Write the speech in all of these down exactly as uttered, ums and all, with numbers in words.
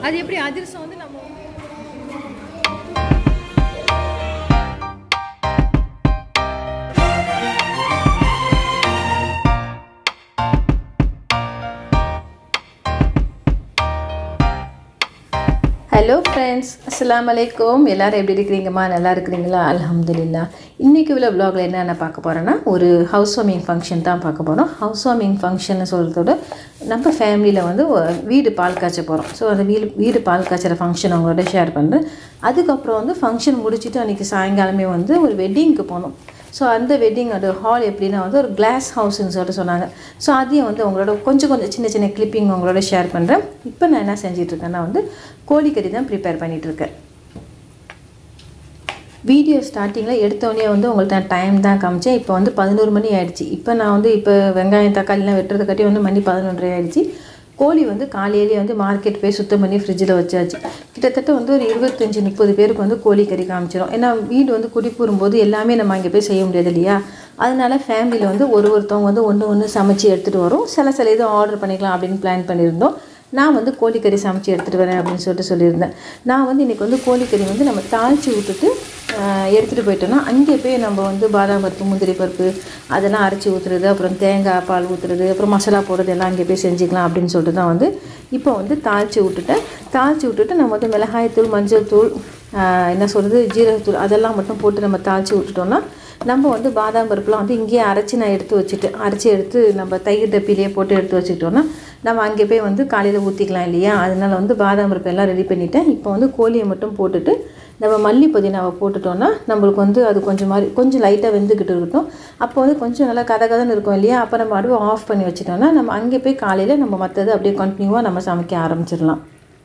அது எப்படி அதிரசம் வந்து நம்ம ஹலோ ஃப்ரெண்ட்ஸ், அஸ்ஸலாமு அலைக்கும். எல்லோரும் எப்படி இருக்கிறீங்கம்மா? நல்லா இருக்கிறீங்களா? அல்ஹம்துலில்லாஹ். இன்றைக்கி உள்ள வ்ளாகில் என்னென்ன பார்க்க போகிறோன்னா, ஒரு ஹவுஸ் வார்மிங் ஃபங்க்ஷன் தான் பார்க்க போகிறோம். ஹவுஸ் வார்மிங் ஃபங்க்ஷன் சொல்கிறதோட நம்ம ஃபேமிலியில் வந்து வீடு பால் காய்ச்ச போகிறோம். ஸோ அந்த வீடு வீடு பால் காய்ச்சற ஃபங்க்ஷன் அவங்களோட ஷேர் பண்ணுறேன். அதுக்கப்புறம் வந்து ஃபங்க்ஷன் முடிச்சுட்டு அன்றைக்கி சாயங்காலமே வந்து ஒரு வெட்டிங்க்கு போனோம். ஸோ அந்த வெட்டிங் அது ஹால் எப்படின்னா வந்து ஒரு கிளாஸ் ஹவுஸ்ன்னு சொல்லிட்டு சொன்னாங்க. ஸோ அதையும் வந்து அவங்களோட கொஞ்சம் கொஞ்சம் சின்ன சின்ன கிளிப்பிங் அவங்களோட ஷேர் பண்ணுறேன். இப்போ நான் என்ன செஞ்சிட்ருக்கேன்னா வந்து கோழிக்கறி தான் ப்ரிப்பேர் பண்ணிகிட்ருக்கேன். வீடியோ ஸ்டார்டிங்கில் எடுத்தோடனே வந்து உங்கள்ட்ட நான் டைம் தான் காமிச்சேன். இப்போ வந்து பதினோரு மணி ஆகிடுச்சு. இப்போ நான் வந்து இப்போ வெங்காயம் தக்காளிலாம் வெட்டுறது கட்டி வந்து மணி பதினொன்றரை ஆகிடுச்சு. கோழி வந்து காலையிலேயே வந்து மார்க்கெட் போய் சுத்தம் பண்ணி ஃப்ரிட்ஜில் வச்சாச்சு. கிட்டத்தட்ட வந்து ஒரு இருபத்தஞ்சி முப்பது பேருக்கு வந்து கோழிக்கறி காமிச்சிடும். ஏன்னா வீடு வந்து குடிப்பூறும்போது எல்லாமே நம்ம அங்கே போய் செய்ய முடியாது இல்லையா? அதனால ஃபேமிலியில் வந்து ஒரு ஒருத்தவங்க வந்து ஒன்று ஒன்று சமைச்சு எடுத்துகிட்டு வரும். சில சில இது ஆர்டர் பண்ணிக்கலாம் அப்படின்னு பிளான் பண்ணியிருந்தோம். நான் வந்து கோழிக்கறி சமைச்சு எடுத்துகிட்டு வரேன் அப்படின்னு சொல்லிட்டு சொல்லியிருந்தேன். நான் வந்து இன்றைக்கி வந்து கோழிக்கறி வந்து நம்ம தாளித்து விட்டுட்டு எடுத்துகிட்டு போயிட்டோன்னா அங்கே போய் நம்ம வந்து பாதாம் பருப்பு முந்திரி பருப்பு அதெல்லாம் அரைச்சி ஊற்றுறது, அப்புறம் தேங்காய் பால் ஊற்றுறது, அப்புறம் மசாலா போடுறது எல்லாம் அங்கே போய் செஞ்சுக்கலாம் அப்படின்னு சொல்லிட்டு தான் வந்து இப்போ வந்து தாளித்து விட்டுட்டேன். தாளித்து விட்டுட்டு நம்ம வந்து மிளகாய்த்தூள், மஞ்சள் தூள், என்ன சொல்கிறது, ஜீரகத்தூள் அதெல்லாம் மட்டும் போட்டு நம்ம தாளித்து விட்டுட்டோன்னா நம்ம வந்து பாதாம் பருப்புலாம் வந்து இங்கேயே அரைச்சி நான் எடுத்து வச்சுட்டு அரைச்சி எடுத்து நம்ம தயிர் டப்பிலேயே போட்டு எடுத்து வச்சுக்கிட்டோன்னா நம்ம அங்கே போய் வந்து காலையில் ஊற்றிக்கலாம் இல்லையா? அதனால் வந்து பாதாம் பருப்பு எல்லாம் ரெடி பண்ணிவிட்டேன். இப்போ வந்து கோழியை மட்டும் போட்டுட்டு நம்ம மல்லி புதினாவை போட்டுட்டோன்னா நம்மளுக்கு வந்து அது கொஞ்சம் மாதிரி கொஞ்சம் லைட்டாக வெந்துக்கிட்டு இருக்கட்டும். அப்போ வந்து கொஞ்சம் நல்லா கதை கதன்னு இருக்கும் இல்லையா? அப்போ நம்ம அடுவை ஆஃப் பண்ணி வச்சுட்டோன்னா நம்ம அங்கே போய் காலையில் நம்ம மற்றது அப்படியே கண்டினியூவாக நம்ம சமைக்க ஆரம்பிச்சிடலாம்.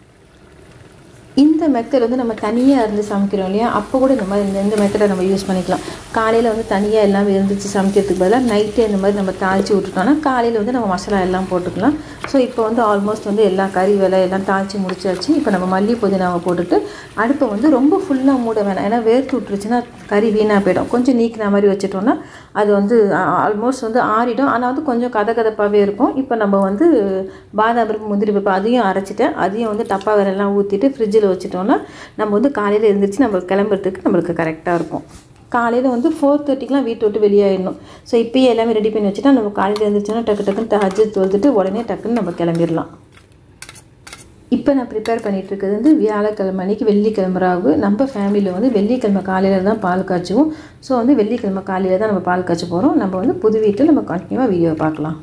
இந்த மெத்தட் வந்து நம்ம தனியாக இருந்து சமைக்கிறோம் இல்லையா? அப்போ கூட இந்த மாதிரி இந்த இந்த மெத்தடை நம்ம யூஸ் பண்ணிக்கலாம். காலையில் வந்து தனியாக எல்லாம் இருந்துச்சு சமைக்கிறதுக்கு பதிலாக நைட்டே இந்த மாதிரி நம்ம தாளித்து விட்டுட்டோம்னா காலையில் வந்து நம்ம மசாலா எல்லாம் போட்டுக்கலாம். ஸோ இப்போ வந்து ஆல்மோஸ்ட் வந்து எல்லா கறி வேலை எல்லாம் தாளித்து முடிச்சாச்சு. இப்போ நம்ம மல்லி புதினாவை போட்டுட்டு அடுப்பை வந்து ரொம்ப ஃபுல்லாக மூட வேணாம். ஏன்னா வேர்த்து விட்டுருச்சுன்னா கறி வீணாக போயிடும். கொஞ்சம் நீக்கிற மாதிரி வச்சுட்டோன்னா அது வந்து ஆல்மோஸ்ட் வந்து ஆறிடும். ஆனால் வந்து கொஞ்சம் கதை கதப்பாகவே இருக்கும். இப்போ நம்ம வந்து பாதாம் பருப்பு முந்திரி பருப்பு அதையும் அரைச்சிட்டேன். அதையும் வந்து டப்பா வேறெல்லாம் ஊற்றிட்டு ஃப்ரிட்ஜில் வச்சுட்டோன்னா நம்ம வந்து காலையில் எழுந்திரிச்சு நம்ம கிளம்புறதுக்கு நம்மளுக்கு கரெக்டாக இருக்கும். காலையில் வந்து ஃபோர் தேர்ட்டிக்கெலாம் வீட்டை விட்டு வெளியாகிடணும். ஸோ இப்போயே எல்லாமே ரெடி பண்ணி வச்சுட்டா நம்ம காலையில் எழுந்திரிச்சோன்னா டக்கு டக்குன்னு தஹஜ்ஜுத் தொழுதுட்டு உடனே டக்குன்னு நம்ம கிளம்பிடலாம். இப்போ நான் ப்ரிப்பேர் பண்ணிகிட்ருக்கிறது வந்து வியாழக்கிழமை அன்றைக்கி வெள்ளிக்கிழமை ராகு. நம்ம ஃபேமிலியில் வந்து வெள்ளிக்கிழமை காலையில் தான் பால் காய்ச்சுவோம். ஸோ வந்து வெள்ளிக்கிழமை காலையில் தான் நம்ம பால் காய்ச்ச போகிறோம். நம்ம வந்து புது வீட்டில் நம்ம கண்டினியூவாக வீடியோ பார்க்கலாம்.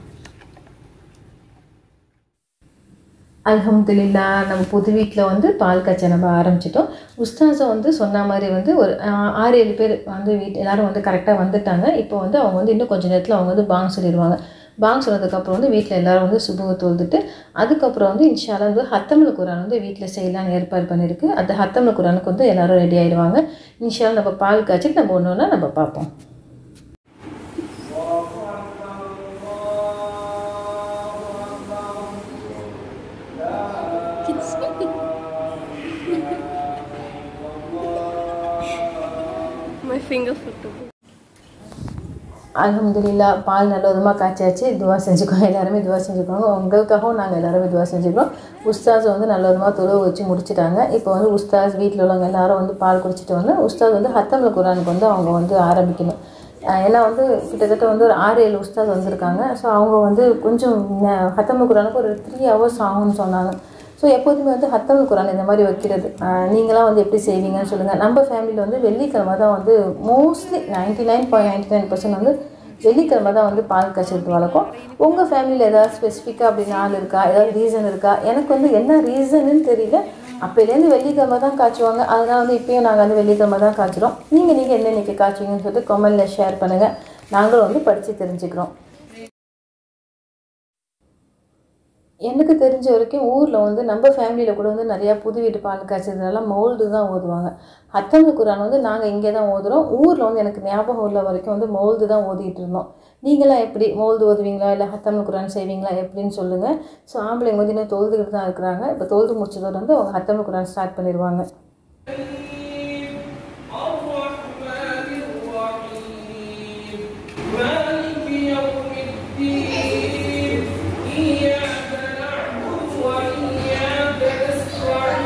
அல்ஹம்துலில்லாஹ், நம்ம புது வீட்டில் வந்து பால் காய்ச்ச நம்ம ஆரம்பிச்சிட்டோம். உஸ்தாஸை வந்து சொன்ன மாதிரி வந்து ஒரு ஆறு ஏழு பேர் வந்து வீட்டு எல்லோரும் வந்து கரெக்டாக வந்துட்டாங்க. இப்போ வந்து அவங்க வந்து இன்னும் கொஞ்சம் நேரத்தில் அவங்க வந்து பாங் சொல்லிடுவாங்க. பாங் சொன்னதுக்கப்புறம் வந்து வீட்டில் எல்லோரும் வந்து சுபுக தொழுதுட்டு அதுக்கப்புறம் வந்து இன்ஷா அல்லாஹ் வந்து ஹத்தமுல் குர்ஆன் வந்து வீட்டில் செய்யலான்னு ஏற்பாடு பண்ணியிருக்கு. அந்த ஹத்தமுல் குர்ஆனுக்கு வந்து எல்லோரும் ரெடி ஆகிடுவாங்க. இன்ஷா அல்லாஹ் நம்ம பால் காய்ச்சிட்டு நம்ம ஒன்று ஒன்றா நம்ம பார்ப்போம். அல்ஹம்துலில்லாஹ், பால் நல்ல விதமாக காய்ச்சாச்சு. துவா செஞ்சுக்கோங்க, எல்லாருமே துவா செஞ்சுக்கோங்க. உங்களுக்காகவும் நாங்கள் எல்லாருமே துவா செஞ்சுக்கிறோம். உஸ்தாஸ் வந்து நல்ல விதமாக தொழுவ வச்சு முடிச்சுட்டாங்க. இப்போ வந்து உஸ்தாஸ் வீட்டில் உள்ளவங்க எல்லாரும் வந்து பால் குடிச்சிட்டு வந்து உஸ்தாஸ் வந்து ஹத்தமுல் குர்ஆனுக்கு வந்து அவங்க வந்து ஆரம்பிக்கணும். ஏன்னா வந்து கிட்டத்தட்ட வந்து ஒரு ஆறு ஏழு உஸ்தாஸ் வந்திருக்காங்க. ஸோ அவங்க வந்து கொஞ்சம் ஹத்தமுல் குர்ஆனுக்கு ஒரு த்ரீ ஹவர்ஸ் ஆகும்னு சொன்னாங்க. ஸோ எப்போதுமே வந்து ஹத்தமுல் குர்ஆன் இந்த மாதிரி வைக்கிறது நீங்களாம் வந்து எப்படி செய்வீங்கன்னு சொல்லுங்கள். நம்ம ஃபேமிலியில் வந்து வெள்ளிக்கிழமை தான் வந்து mostly ninety nine point ninety nine percent வந்து வெள்ளிக்கிழமை தான் வந்து பால் காய்ச்சறது வழக்கம். உங்கள் ஃபேமிலியில் ஏதாவது ஸ்பெசிஃபிக்காக அப்படி நாள் இருக்கா, ஏதாவது ரீசன் இருக்கா? எனக்கு வந்து என்ன ரீசனுன்னு தெரியல. அப்போலேருந்து வெள்ளிக்கிழமை தான் காய்ச்சுவாங்க. அதனால் வந்து இப்போயும் நாங்கள் வந்து வெள்ளிக்கிழமை தான் காய்ச்சிரும். நீங்கள் நீங்கள் என்ன இன்றைக்கி காய்ச்சுவீங்கன்னு சொல்லிட்டு கமெண்டில் ஷேர் பண்ணுங்கள். நாங்களும் வந்து படித்து தெரிஞ்சுக்கிறோம். எனக்கு தெரிஞ்ச வரைக்கும் ஊரில் வந்து நம்ம ஃபேமிலியில் கூட வந்து நிறையா புது வீட்டு பால் காய்ச்சதுனால மௌல்து தான் ஓதுவாங்க. ஹத்தமுல் குர்ஆன் வந்து நாங்கள் இங்கே தான் ஓதுகிறோம். ஊரில் வந்து எனக்கு ஞாபகம் உள்ள வரைக்கும் வந்து மௌல்து தான் ஓதிட்டு இருந்தோம். நீங்களாம் எப்படி மௌல்து ஓதுவீங்களா இல்லை ஹத்தமுல் குர்ஆன் செய்வீங்களா எப்படின்னு சொல்லுங்கள். ஸோ ஆம்பளைங்க வந்து இன்னும் தொழுதுகிட்டு தான் இருக்கிறாங்க. இப்போ தொழுது முடிச்சதோடு வந்து அவங்க ஹத்தமுல் குர்ஆன் ஸ்டார்ட் பண்ணிடுவாங்க. إياك نعبد وإياك نستعين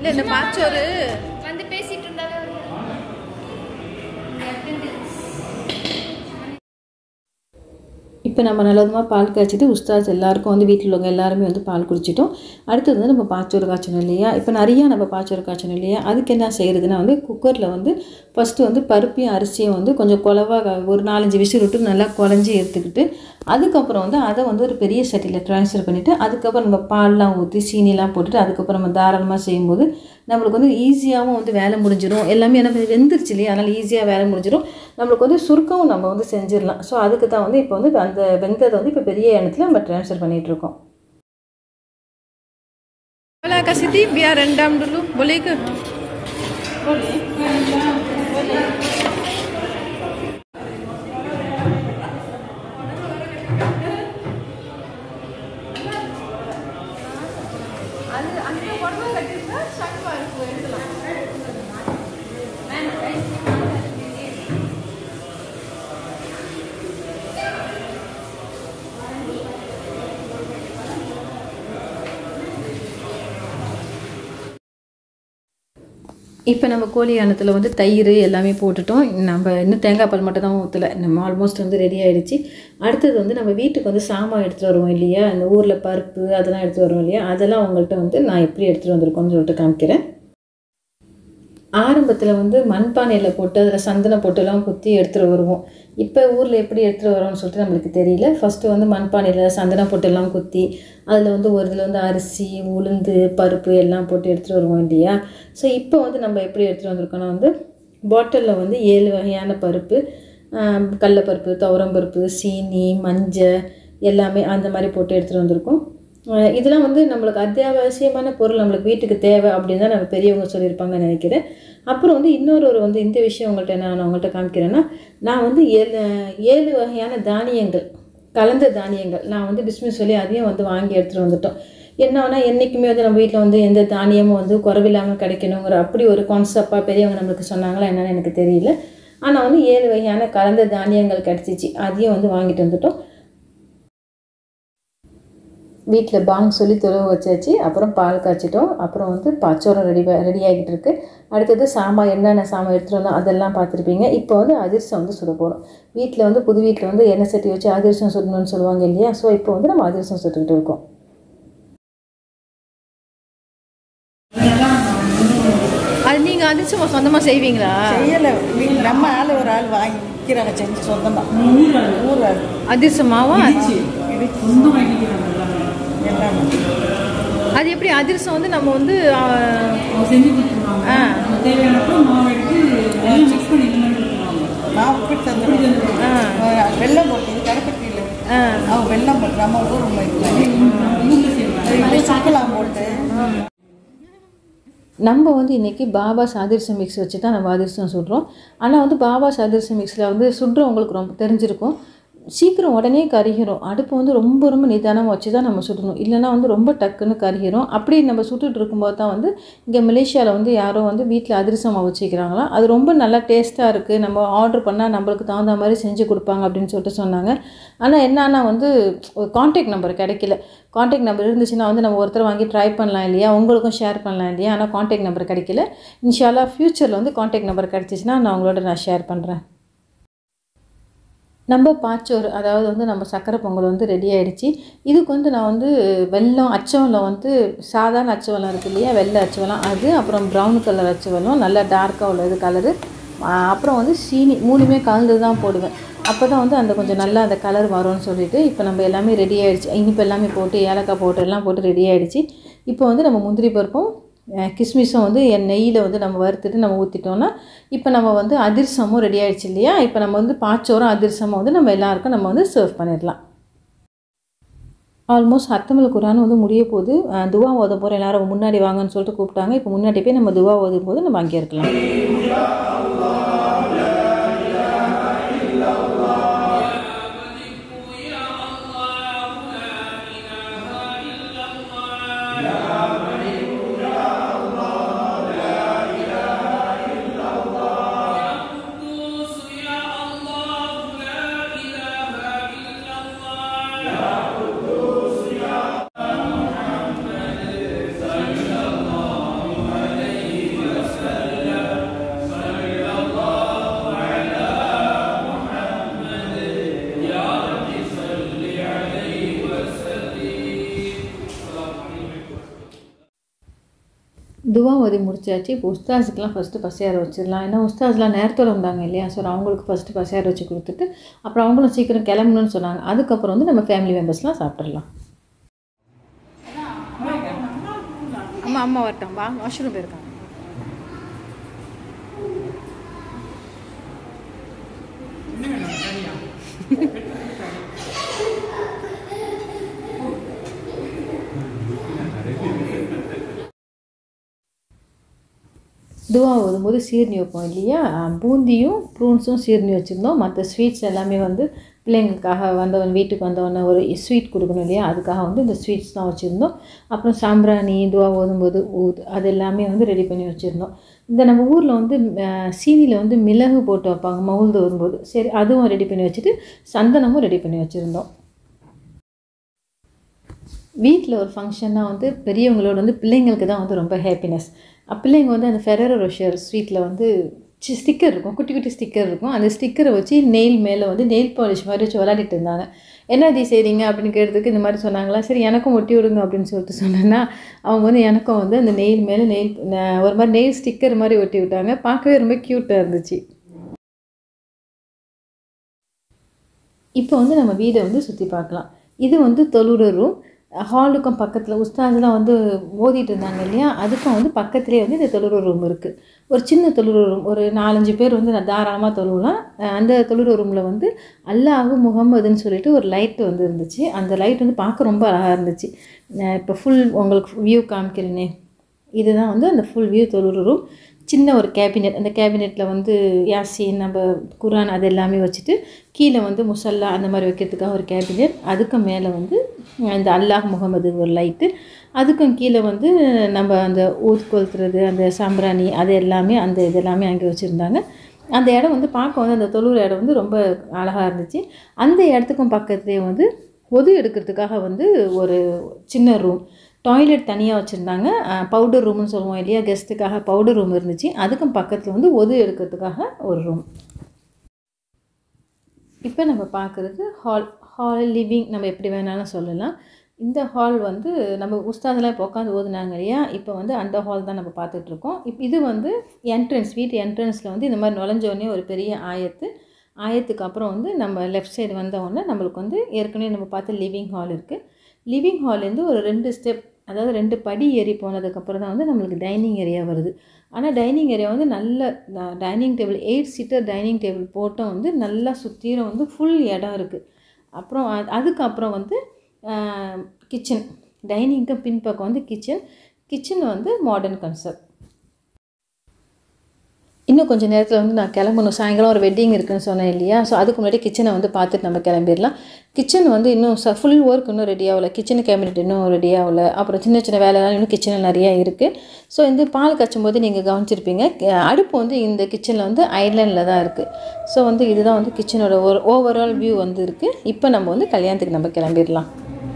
இல்லை இந்த பாச்சோறு வந்து பேசிட்டு இருந்தாலே இப்போ நம்ம நல்லதுமாக பால் காய்ச்சிட்டு உஸ்தாஸ் எல்லாருக்கும் வந்து வீட்டில் உள்ளவங்க எல்லாருமே வந்து பால் குடிச்சிட்டோம். அடுத்தது வந்து நம்ம பாச்சோறு காய்ச்சணும் இல்லையா? இப்போ நிறையா நம்ம பாச்சோறு காய்ச்சணும் இல்லையா? அதுக்கு என்ன செய்கிறதுனா வந்து குக்கரில் வந்து ஃபஸ்ட்டு வந்து பருப்பையும் அரிசியும் வந்து கொஞ்சம் குழவாக ஒரு நாலஞ்சு விசில் விட்டு நல்லா குழஞ்சி எடுத்துக்கிட்டு அதுக்கப்புறம் வந்து அதை வந்து ஒரு பெரிய சட்டியில் ட்ரான்ஸ்ஃபர் பண்ணிவிட்டு அதுக்கப்புறம் நம்ம பால்லாம் ஊற்றி சீனிலாம் போட்டுட்டு அதுக்கப்புறம் நம்ம தாராளமாக செய்யும்போது நம்மளுக்கு வந்து ஈஸியாகவும் வந்து வேலை முடிஞ்சிடும். எல்லாமே என்ன வெந்துருச்சு இல்லையா? அதனால் ஈஸியாக வேலை முடிஞ்சிடும். நம்மளுக்கு வந்து சுருக்கவும் நம்ம வந்து செஞ்சிடலாம். ஸோ அதுக்கு தான் வந்து இப்போ வந்து அந்த வெந்ததை வந்து இப்போ பெரிய எண்ணத்தில் நம்ம ட்ரான்ஸ்ஃபர் பண்ணிகிட்ருக்கோம். Kak Siti biar rendam dulu, boleh ke? Boleh. அது அந்த உடம்பு கட்டிட்டா சக்கா இருக்கும் எடுக்கலாம். இப்போ நம்ம கோழி அன்னத்தில் வந்து தயிர் எல்லாமே போட்டுட்டோம். நம்ம இன்னும் தேங்காய் பால் மட்டும் தான் ஊற்றலை. நம்ம ஆல்மோஸ்ட் வந்து ரெடி ஆகிடுச்சு. அடுத்தது வந்து நம்ம வீட்டுக்கு வந்து சாமான் எடுத்துகிட்டு வருவோம் இல்லையா? அந்த ஊரில் பருப்பு அதெல்லாம் எடுத்துகிட்டு வருவோம் இல்லையா? அதெல்லாம் உங்கள்கிட்ட வந்து நான் எப்படி எடுத்துகிட்டு வந்திருக்கோன்னு சொல்லிட்டு காமிக்கிறேன். ஆரம்பத்தில் வந்து மண்பானையில் போட்டு அதில் சந்தனம் போட்டுலாம் குத்தி எடுத்துகிட்டு வருவோம். இப்போ ஊரில் எப்படி எடுத்துகிட்டு வரோம்னு சொல்லிட்டு நம்மளுக்கு தெரியல. ஃபஸ்ட்டு வந்து மண்பானையில் சந்தனம் போட்டெல்லாம் குத்தி அதில் வந்து ஒரு இதில் வந்து அரிசி உளுந்து பருப்பு எல்லாம் போட்டு எடுத்துகிட்டு வருவோம் இல்லையா? ஸோ இப்போ வந்து நம்ம எப்படி எடுத்துகிட்டு வந்திருக்கோன்னா வந்து பாட்டிலில் வந்து ஏழு வகையான பருப்பு, கடலைப்பருப்பு, துவரம்பருப்பு, சீனி, மஞ்சள் எல்லாமே அந்த மாதிரி போட்டு எடுத்துகிட்டு வந்திருக்கோம். இதெல்லாம் வந்து நம்மளுக்கு அத்தியாவசியமான பொருள், நம்மளுக்கு வீட்டுக்கு தேவை அப்படின்னு தான் நம்ம பெரியவங்க சொல்லியிருப்பாங்கன்னு நினைக்கிறேன். அப்புறம் வந்து இன்னொரு ஒரு வந்து இந்த விஷயம் உங்கள்கிட்ட நான் உங்கள்கிட்ட காமிக்கிறேன்னா நான் வந்து ஏழு ஏழு வகையான தானியங்கள் கலந்த தானியங்கள் நான் வந்து பிஸ்மிஸ் சொல்லி அதையும் வந்து வாங்கி எடுத்துகிட்டு வந்துட்டோம். என்னன்னா என்றைக்குமே வந்து நம்ம வீட்டில் வந்து எந்த தானியமும் வந்து குறைவில்லாமல் கிடைக்கணுங்கிற அப்படி ஒரு கான்செப்டாக பெரியவங்க நம்மளுக்கு சொன்னாங்களா என்னன்னு எனக்கு தெரியல. ஆனால் வந்து ஏழு வகையான கலந்த தானியங்கள் கிடச்சிச்சு, அதையும் வந்து வாங்கிட்டு வந்துட்டோம். வீட்டில் பாங் சொல்லி தொழுவ வச்சாச்சு. அப்புறம் பால் காய்ச்சிட்டோம். அப்புறம் வந்து பாச்சோரம் ரெடி ரெடி ஆகிட்டு இருக்கு. அடுத்தது சாமான் என்னென்ன சாமான் எடுத்துகிட்டு வந்தோம் அதெல்லாம் பார்த்துருப்பீங்க. இப்போ வந்து அதிரசம் வந்து சுட போகிறோம். வீட்டில் வந்து புது வீட்டில் வந்து எண்ணெய் சட்டி வச்சு அதிரசம் சுடணும்னு சொல்லுவாங்க இல்லையா? ஸோ இப்போ வந்து நம்ம அதிரசம் சுட்டுக்கிட்டு இருக்கோம். அது நீங்கள் அதிரசம் சொந்தமாக செய்வீங்களா? செய்யலை, நம்ம ஆள் ஒரு ஆள் வாங்கி விற்கிறாங்க செஞ்சு சொந்தமாக. ஊர் அதிரசமாவா எல்லாமே அது எப்படி அதிரசம் வந்து நம்ம வந்து செஞ்சு கொடுத்துருவாங்க. தேவையானப்போ மாவு எடுத்து மிக்ஸ் பண்ணி மாவு போட்டு தந்துடுவாங்க. வெள்ளம் போட்டு கடைப்பட்டியில் அவங்க வெள்ளம் போட்டு நம்ம ஊர் ஊரில் சக்கலாம் போட்டு நம்ம வந்து இன்றைக்கி பாபாஸ் அதிரசம் மிக்ஸ் வச்சு தான் நம்ம அதிரசம் சுடுறோம். ஆனால் வந்து பாபாஸ் அதிரசம் மிக்ஸில் வந்து சுடுறவங்களுக்கு ரொம்ப தெரிஞ்சிருக்கும், சீக்கிரம் உடனே கருகிரும். அடுப்பு வந்து ரொம்ப ரொம்ப நிதானமாக வச்சு தான் நம்ம சுடணும், இல்லைனா வந்து ரொம்ப டக்குன்னு கருகிரும். அப்படி நம்ம சுட்டுட்டு இருக்கும்போது தான் வந்து இங்கே மலேசியாவில் வந்து யாரோ வந்து வீட்டில் அதிரசம் வச்சுக்கிறாங்களாம். அது ரொம்ப நல்லா டேஸ்ட்டாக இருக்குது, நம்ம ஆர்டர் பண்ணால் நம்மளுக்கு தகுந்த மாதிரி செஞ்சு கொடுப்பாங்க அப்படின்னு சொல்லிட்டு சொன்னாங்க. ஆனால் என்னன்னா வந்து ஒரு கான்டாக்ட் நம்பர் கிடைக்கல. கான்டாக்ட் நம்பர் இருந்துச்சுன்னா வந்து நம்ம ஒருத்தர் வாங்கி ட்ரை பண்ணலாம் இல்லையா, உங்களுக்கும் ஷேர் பண்ணலாம் இல்லையா. ஆனால் கான்டாக்ட் நம்பர் கிடைக்கல. இன்ஷால்லா ஃப்யூச்சரில் வந்து கான்டாக்ட் நம்பர் கிடச்சிச்சின்னா நான் உங்களோட நான் ஷேர் பண்ணுறேன். நம்ம பாச்சோறு அதாவது வந்து நம்ம சக்கரை பொங்கல் வந்து ரெடி ஆகிடுச்சு. இதுக்கு வந்து நான் வந்து வெல்லம் அச்சவெல்லம் வந்து சாதாரண அச்சவெல்லம் இருக்குது இல்லையா, வெள்ளை அச்சவெல்லம் அது, அப்புறம் ப்ரௌன் கலர் அச்சவெல்லம் நல்லா டார்க்காக உள்ளது கலரு, அப்புறம் வந்து சீனி மூணுமே கலந்து தான் போடுவேன். அப்போ தான் வந்து அந்த கொஞ்சம் நல்லா அந்த கலர் வரும்னு சொல்லிவிட்டு இப்போ நம்ம எல்லாமே ரெடி ஆகிடுச்சு. இனிப்பு எல்லாமே போட்டு ஏலக்காய் போட்டு எல்லாம் போட்டு ரெடி ஆகிடுச்சு. இப்போ வந்து நம்ம முந்திரி பருப்பும் கிஸ்மிஸும் வந்து என் நெய்யில் வந்து நம்ம வறுத்துட்டு நம்ம ஊற்றிட்டோன்னா இப்போ நம்ம வந்து அதிரசமும் ரெடி ஆகிடுச்சு இல்லையா. இப்போ நம்ம வந்து பாச்சோறும் அதிரசமும் வந்து நம்ம எல்லாருக்கும் நம்ம வந்து சர்வ் பண்ணிடலாம். ஆல்மோஸ்ட் ஹத்தமுல் குர்ஆன் வந்து முடிய போது துவா ஓத போகிற எல்லாரும் முன்னாடி வாங்கன்னு சொல்லிட்டு கூப்பிட்டாங்க. இப்போ முன்னாடி போய் நம்ம துவா ஓதும் போது நம்ம அங்கே இருக்கலாம். துவா ஓதி முடிச்சாச்சு. இப்போ உஸ்தாஸுக்கெலாம் ஃபஸ்ட்டு பசியார வச்சிடலாம். ஏன்னா உஸ்தாஸ்லாம் நேரத்தோடு வந்தாங்க இல்லையா, ஸோ அவங்களுக்கு ஃபஸ்ட்டு பசியார வச்சு கொடுத்துட்டு அப்புறம் அவங்களும் சீக்கிரம் கிளம்பணும்னு சொன்னாங்க. அதுக்கப்புறம் வந்து நம்ம ஃபேமிலி மெம்பர்ஸ்லாம் சாப்பிட்றலாம். அம்மா அம்மா வரட்டும், வா வாஷ்ரூம் போயிருக்காங்க. துவா ஓதும்போது சீர்னி வைப்போம் இல்லையா, பூந்தியும் ப்ரூன்ஸும் சீர்னி வச்சுருந்தோம். மற்ற ஸ்வீட்ஸ் எல்லாமே வந்து பிள்ளைங்களுக்காக வந்தவன் வீட்டுக்கு வந்தவொடனே ஒரு ஸ்வீட் கொடுக்கணும் இல்லையா, அதுக்காக வந்து இந்த ஸ்வீட்ஸ் தான் வச்சுருந்தோம். அப்புறம் சாம்பிராணி துவா ஓதும்போது ஊது அது எல்லாமே வந்து ரெடி பண்ணி வச்சுருந்தோம். இந்த நம்ம ஊரில் வந்து சீனியில் வந்து மிளகு போட்டு வைப்பாங்க மவுல்து வரும்போது, சரி அதுவும் ரெடி பண்ணி வச்சுட்டு சந்தனமும் ரெடி பண்ணி வச்சுருந்தோம். வீட்டில் ஒரு ஃபங்க்ஷன்னா வந்து பெரியவங்களோட வந்து பிள்ளைங்களுக்கு தான் வந்து ரொம்ப ஹாப்பினஸ். பிள்ளைங்க வந்து அந்த ஃபெரரோ ரோஷர் ஸ்வீட்டில் வந்து ஸ்டிக்கர் இருக்கும், குட்டி குட்டி ஸ்டிக்கர் இருக்கும். அந்த ஸ்டிக்கரை வச்சு நெயில் மேலே வந்து நெயில் பாலிஷ் மாதிரி வச்சு விளையாடிட்டு இருந்தாங்க. என்ன இது செய்கிறீங்க அப்படின்னு கேட்டதுக்கு இந்த மாதிரி சொன்னாங்களா, சரி எனக்கும் ஒட்டி விடுங்க அப்படின்னு சொல்லிட்டு சொன்னேன்னா அவங்க வந்து எனக்கும் வந்து அந்த நெயில் மேலே நெயில் ஒரு மாதிரி நெயில் ஸ்டிக்கர் மாதிரி ஒட்டி விட்டாங்க. பார்க்கவே ரொம்ப க்யூட்டாக இருந்துச்சு. இப்போ வந்து நம்ம வீடை வந்து சுற்றி பார்க்கலாம். இது வந்து தொழுற ரூம். ஹாலுக்கும் பக்கத்தில் உஸ்தாதெலாம் வந்து ஓதிட்டு இருந்தாங்க இல்லையா, அதுக்கும் வந்து பக்கத்துலேயே வந்து இந்த தொழுற ரூம் இருக்குது. ஒரு சின்ன தொழுற ரூம், ஒரு நாலஞ்சு பேர் வந்து தாராளமாக தொழுவலாம். அந்த தொழுற ரூமில் வந்து அல்லாஹ் முகம்மதுன்னு சொல்லிட்டு ஒரு லைட்டு வந்து இருந்துச்சு. அந்த லைட் வந்து பார்க்க ரொம்ப அழகாக இருந்துச்சு. இப்போ ஃபுல் உங்களுக்கு வியூ காமிக்கிறேனே, இதுதான் வந்து அந்த ஃபுல் வியூ தொழுற ரூம். சின்ன ஒரு கேபினெட், அந்த கேபினெட்டில் வந்து யாசின் நம்ம குரான் அது எல்லாமே வச்சுட்டு கீழே வந்து முசல்லா அந்த மாதிரி வைக்கிறதுக்காக ஒரு கேபினெட், அதுக்கும் மேலே வந்து இந்த அல்லாஹ் முகமது ஒரு லைட்டு, அதுக்கும் கீழே வந்து நம்ம அந்த ஊத் கொளுத்துறது அந்த சாம்பிராணி அது எல்லாமே அந்த இது எல்லாமே அங்கே வச்சுருந்தாங்க. அந்த இடம் வந்து பார்க்க வந்து அந்த தொழுற இடம் வந்து ரொம்ப அழகாக இருந்துச்சு. அந்த இடத்துக்கும் பக்கத்துலேயே வந்து ஒது எடுக்கிறதுக்காக வந்து ஒரு சின்ன ரூம், டாய்லெட் தனியாக வச்சுருந்தாங்க. பவுடர் ரூம்னு சொல்லுவோம் இல்லையா, கெஸ்ட்டுக்காக பவுடர் ரூம் இருந்துச்சு. அதுக்கும் பக்கத்தில் வந்து ஒது எடுக்கிறதுக்காக ஒரு ரூம். இப்போ நம்ம பார்க்குறது ஹால். ஹால் லிவிங் நம்ம எப்படி வேணாலும் சொல்லலாம். இந்த ஹால் வந்து நம்ம உஸ்தாதெல்லாம் இப்போ உட்காந்து ஓதுனாங்க இல்லையா, இப்போ வந்து அந்த ஹால் தான் நம்ம பார்த்துட்ருக்கோம். இப்போ இது வந்து என்ட்ரன்ஸ், வீட்டு என்ட்ரன்ஸில் வந்து இந்த மாதிரி நுழைஞ்சோடனே ஒரு பெரிய ஆயத்து, ஆயத்துக்கு அப்புறம் வந்து நம்ம லெஃப்ட் சைடு வந்தோடனே நம்மளுக்கு வந்து ஏற்கனவே நம்ம பார்த்து லிவிங் ஹால் இருக்குது. லிவிங் ஹால்லேருந்து ஒரு ரெண்டு ஸ்டெப், அதாவது ரெண்டு படி ஏறி போனதுக்கப்புறம் தான் வந்து நம்மளுக்கு டைனிங் ஏரியா வருது. ஆனால் டைனிங் ஏரியா வந்து நல்ல dining table, eight seater dining table போட்டால் வந்து நல்லா சுற்றிலும் வந்து ஃபுல் இடம் இருக்குது. அப்புறம் அதுக்கப்புறம் வந்து கிச்சன், டைனிங்க்கு பின்பக்கம் வந்து கிச்சன். கிச்சன் வந்து மாடர்ன் கன்செப்ட். இன்னும் கொஞ்சம் நேரத்தில் வந்து நான் கிளம்பணும், சாயங்காலம் ஒரு வெட்டிங் இருக்குதுன்னு சொன்னேன் இல்லையா, ஸோ அதுக்கு முன்னாடி கிச்சனை வந்து பார்த்துட்டு நம்ம கிளம்பிடலாம். கிச்சன் வந்து இன்னும் ச ஃபுல் ஒர்க் இன்னும் ரெடி ஆகலை, கிச்சனு கேபினெட் இன்னும் ரெடி ஆகலை, அப்புறம் சின்ன சின்ன வேலைலாம் இன்னும் கிச்சனில் நிறையா இருக்குது. ஸோ இந்த பால் காய்ச்சும் போது நீங்கள் கவனிச்சிருப்பீங்க, அடுப்பு வந்து இந்த கிச்சனில் வந்து ஐலண்டில் தான் இருக்குது. ஸோ வந்து இதுதான் வந்து கிச்சனோட ஒரு ஓவரால் வியூ வந்து இருக்குது. இப்போ நம்ம வந்து கல்யாணத்துக்கு நம்ம கிளம்பிடலாம்.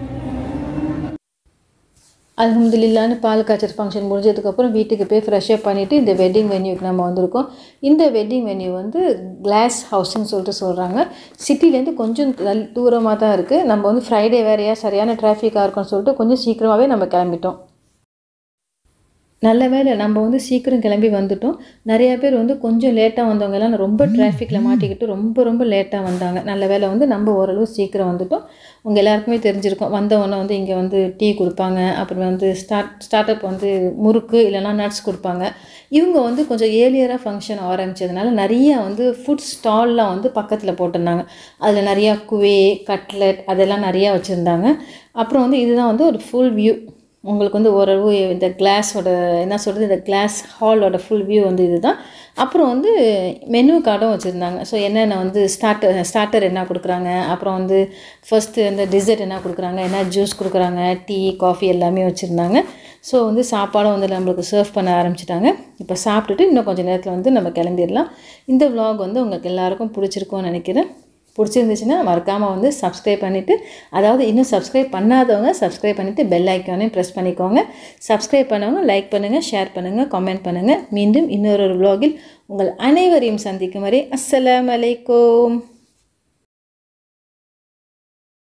அல்ஹம்துலில்லாஹ்னு பால் காய்ச்சல் ஃபங்க்ஷன் முடிஞ்சதுக்கப்புறம் வீட்டுக்கு போய் ஃப்ரெஷ்அப் பண்ணிவிட்டு இந்த வெட்டிங் வென்யூக்கு நம்ம வந்திருக்கோம். இந்த வெட்டிங் வென்யூ வந்து கிளாஸ் ஹவுஸ்ன்னு சொல்லிட்டு சொல்கிறாங்க. சிட்டிலேருந்து கொஞ்சம் தூரமாக தான் இருக்குது. நம்ம வந்து ஃப்ரைடே வேறையா சரியான டிராஃபிக்காக இருக்கும்னு சொல்லிட்டு கொஞ்சம் சீக்கிரமாகவே நம்ம கிளம்பிட்டோம். நல்ல வேலை நம்ம வந்து சீக்கிரம் கிளம்பி வந்துட்டோம். நிறையா பேர் வந்து கொஞ்சம் லேட்டாக வந்தவங்கெல்லாம் ரொம்ப டிராஃபிக்கில் மாட்டிக்கிட்டு ரொம்ப ரொம்ப லேட்டாக வந்தாங்க. நல்ல வேலை வந்து நம்ம ஓரளவு சீக்கிரம் வந்துட்டோம். உங்கள் எல்லாருக்குமே தெரிஞ்சிருக்கும், வந்தவொன்னே வந்து இங்கே வந்து டீ கொடுப்பாங்க, அப்புறம் வந்து ஸ்டார்ட் ஸ்டார்ட் அப் வந்து முறுக்கு இல்லைனா நட்ஸ் கொடுப்பாங்க. இவங்க வந்து கொஞ்சம் ஏர்லியராக ஃபங்க்ஷன் ஆரம்பித்ததுனால நிறையா வந்து ஃபுட் ஸ்டால்லாம் வந்து பக்கத்தில் போட்டிருந்தாங்க. அதில் நிறையா குவே, கட்லெட் அதெல்லாம் நிறையா வச்சுருந்தாங்க. அப்புறம் வந்து இதுதான் வந்து ஒரு ஃபுல் வியூ. உங்களுக்கு வந்து ஓரளவு இந்த கிளாஸோட என்ன சொல்கிறது, இந்த கிளாஸ் ஹாலோட ஃபுல் வியூ வந்து இது தான். அப்புறம் வந்து மெனு கார்டும் வச்சுருந்தாங்க. ஸோ என்னென்ன வந்து ஸ்டார்டர் ஸ்டார்டர் என்ன கொடுக்குறாங்க, அப்புறம் வந்து ஃபஸ்ட்டு இந்த டிசர்ட் என்ன கொடுக்குறாங்க, என்ன ஜூஸ் கொடுக்குறாங்க, டீ காஃபி எல்லாமே வச்சுருந்தாங்க. ஸோ வந்து சாப்பாடும் வந்து நம்மளுக்கு சர்வ் பண்ண ஆரம்பிச்சிட்டாங்க. இப்போ சாப்பிட்டுட்டு இன்னும் கொஞ்சம் நேரத்தில் வந்து நம்ம கிளம்பிடலாம். இந்த விலாக் வந்து உங்களுக்கு எல்லாேருக்கும் பிடிச்சிருக்கும்னு நினைக்கிறேன். பிடிச்சிருந்துச்சுன்னா மறக்காமல் வந்து சப்ஸ்கிரைப் பண்ணிவிட்டு, அதாவது இன்னும் சப்ஸ்கிரைப் பண்ணாதவங்க சப்ஸ்கிரைப் பண்ணிவிட்டு பெல் ஐக்கானே ப்ரெஸ் பண்ணிக்கோங்க. சப்ஸ்கிரைப் பண்ணவங்க லைக் பண்ணுங்கள், ஷேர் பண்ணுங்கள், கமெண்ட் பண்ணுங்கள். மீண்டும் இன்னொரு விலாகில் உங்கள் அனைவரையும் சந்திக்கும் வரை அஸ்ஸலாமு அலைக்கும்.